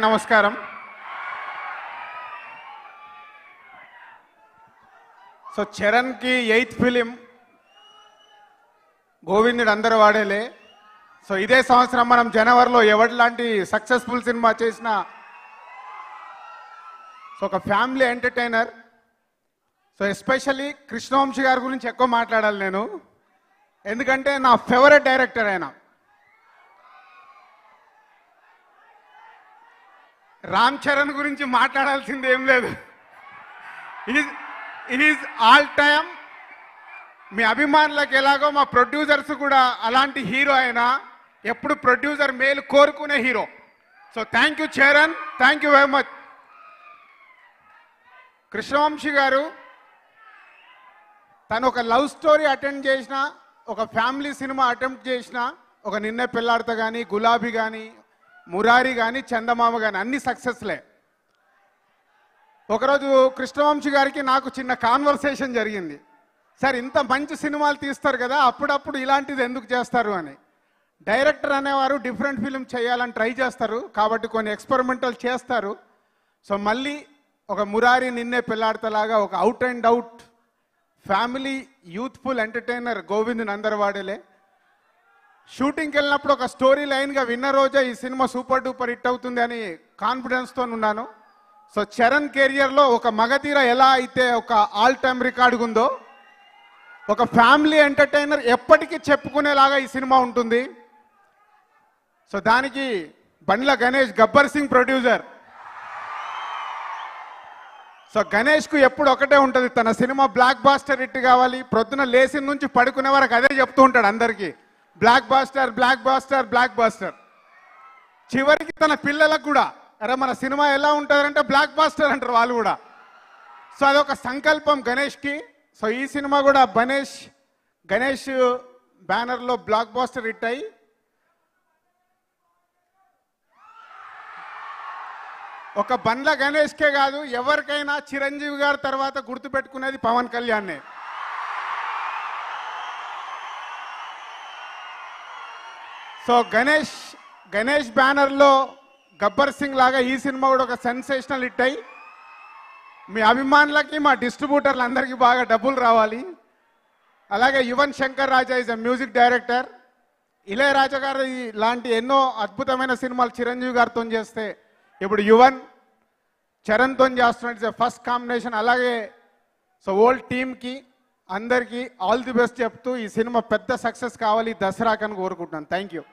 నమస్కారం. So చరణ్కి 8th film గోవిందుడు అందరూ వాడేలే. So ఇదే సంవత్సరం మనం జనవరిలో ఎవరిలాంటి సక్సెస్ఫుల్ సినిమా చేసినా సో ఒక family entertainer. So especially Krishna Vamsi గారి గురించి ఎక్కువ మాట్లాడాలి నేను, ఎందుకంటే నా ఫేవరెట్ డైరెక్టర్ ఆయన. రామ్ చరణ్ గురించి మాట్లాడాల్సింది ఏం లేదు. Is all time. మీ అభిమానులకు ఎలాగో మా ప్రొడ్యూసర్స్ కూడా అలాంటి హీరో ఆయన, ఎప్పుడు ప్రొడ్యూసర్ మేలు కోరుకునే hero. So thank you Charan, thank you very much. Krishna Vamsi గారు తను ఒక లవ్ స్టోరీ అటెంప్ట్ చేసిన, ఒక ఫ్యామిలీ సినిమా అటెంప్ట్ చేసిన, ఒక నిన్నే పెళ్ళాడతా కానీ, గులాబీ కానీ, మురారి కానీ, చందమామ కానీ అన్ని సక్సెస్లే. ఒకరోజు కృష్ణవంశీ గారికి నాకు చిన్న కాన్వర్సేషన్ జరిగింది. సార్ ఇంత మంచి సినిమాలు తీస్తారు కదా, అప్పుడప్పుడు ఇలాంటిది ఎందుకు చేస్తారు అని. డైరెక్టర్ అనేవారు డిఫరెంట్ ఫిలిం చేయాలని ట్రై చేస్తారు, కాబట్టి కొన్ని ఎక్స్పెరిమెంటల్ చేస్తారు. సో మళ్ళీ ఒక మురారి, నిన్నే పెళ్ళాడతలాగా ఒక out and out family youthful entertainer గోవింద్ నందరవాడేలే. షూటింగ్కి వెళ్ళినప్పుడు ఒక స్టోరీ లైన్గా విన్న రోజే ఈ సినిమా సూపర్ డూపర్ హిట్ అవుతుంది అని కాన్ఫిడెన్స్తో ఉన్నాను. సో చరణ్ కెరియర్లో ఒక మగధీర ఎలా అయితే ఒక ఆల్ టైమ్ రికార్డు ఉందో, ఒక ఫ్యామిలీ ఎంటర్టైనర్ ఎప్పటికీ చెప్పుకునేలాగా ఈ సినిమా ఉంటుంది. సో దానికి బండ్ల గణేష్, గబ్బర్ సింగ్ ప్రొడ్యూసర్. సో గణేష్కు ఎప్పుడు ఒకటే ఉంటుంది, తన సినిమా బ్లాక్ బాస్టర్ హిట్ కావాలి. ప్రొద్దున లేచిన నుంచి పడుకునే వరకు అదే చెప్తూ ఉంటాడు అందరికీ, blockbuster, blockbuster, blockbuster. చివరికి తన పిల్లలకు కూడా అరే మన సినిమా ఎలా ఉంటుందంటే బ్లాక్ బాస్టర్ అంటారు వాళ్ళు కూడా. సో అదొక సంకల్పం గణేష్కి. సో ఈ సినిమా కూడా గణేష్ బ్యానర్లో బ్లాక్ బాస్టర్ హిట్ అయ్యి ఒక బండ్ల గణేష్కే కాదు ఎవరికైనా చిరంజీవి గారి తర్వాత గుర్తుపెట్టుకునేది పవన్ కళ్యాణ్నే. సో గణేష్ బ్యానర్లో గబ్బర్ సింగ్ లాగా ఈ సినిమా కూడా ఒక సెన్సేషనల్ హిట్ అయ్యి మీ అభిమానులకి, మా డిస్ట్రిబ్యూటర్లు అందరికీ బాగా డబ్బులు రావాలి. అలాగే Yuvan Shankar Raja is a music director. Ilaiyaraaja గారు లాంటి ఎన్నో అద్భుతమైన సినిమాలు చిరంజీవి గారితో చేస్తే ఇప్పుడు యువన్ చరణ్తో చేస్తున్నట్టు ఇట్స్ ఎ ఫస్ట్ కాంబినేషన్. అలాగే సో ఓల్డ్ టీమ్కి అందరికీ ఆల్ ది బెస్ట్ చెప్తూ ఈ సినిమా పెద్ద సక్సెస్ కావాలి దసరాకని కోరుకుంటున్నాను. Thank you.